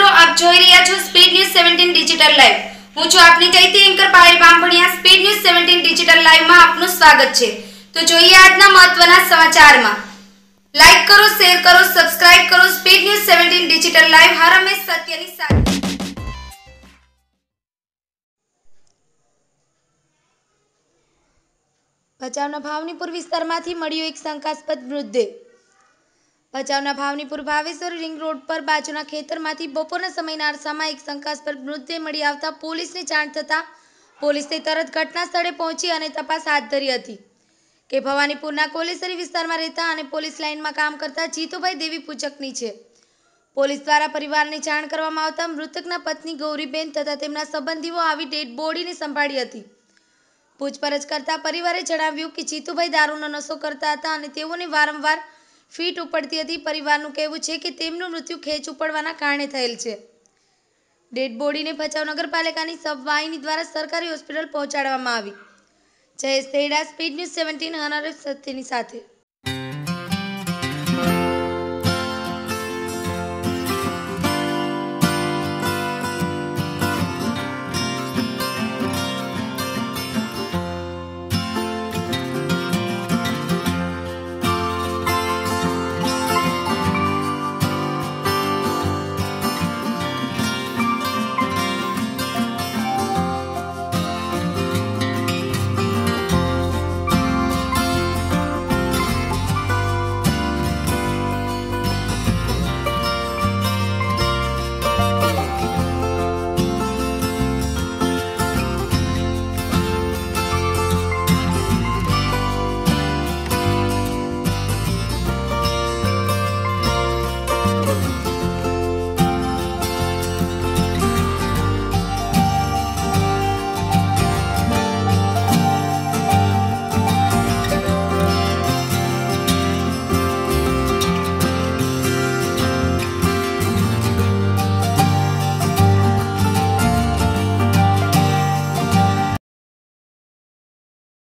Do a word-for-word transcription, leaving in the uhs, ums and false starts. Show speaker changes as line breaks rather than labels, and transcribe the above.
મિત્રો, આપ જોઈ રહ્યા છો speed news seventeen digital live. હું છું આપની ચૈતી anchor Payal Bambhaniya. Speed news seventeen digital live માં આપનું સ્વાગત છે। તો જોઈએ આજના મહત્વના સમાચારમાં। લાઈક કરો, શેર કરો, સબસ્ક્રાઇબ કરો। Speed news seventeen digital live હર હંમેશ સત્યની સાથે। ભચાઉના ભાવનીપુર વિસ્તારમાંથી મળ્યો એક શંકાસ્પદ મૃતદેહ। ભચાઉના ભાવનીપુર ભાવેશ્વર રિંગ રોડ પર બાજુના ખેતરમાંથી બપોરના સમયના અરસામાં એક શંકાસ્પદ મૃતદેહ મળી આવતા પોલીસને જાણ થતાં પોલીસે તરત ઘટના સ્થળે પહોંચી અને તપાસ હાથ ધરી હતી કે ભવાનીપુરના કોલેસરી વિસ્તારમાં રહેતા અને પોલીસ લાઇનમાં કામ કરતા જીતુભાઈ દેવી પૂજકની છે। પોલીસ દ્વારા પરિવારને જાણ કરવામાં આવતા મૃતકના પત્ની ગૌરીબેન તથા તેમના સંબંધીઓ આવી ડેડ બોડીને સંભાળી હતી। પૂછપરછ કરતા પરિવારે જણાવ્યું કે જીતુભાઈ દારૂનો નશો કરતા હતા અને તેઓને વારંવાર ફીટ ઉપડતી હતી। પરિવારનું કહેવું છે કે તેમનું મૃત્યુ ખેંચ ઉપડવાના કારણે થયેલ છે। ડેડ બોડીને ભચાઉ નગરપાલિકાની સબ વાહિની દ્વારા સરકારી હોસ્પિટલ પહોંચાડવામાં આવી। Jayesh Teda, speed news seventeen હનર સત્યની સાથે।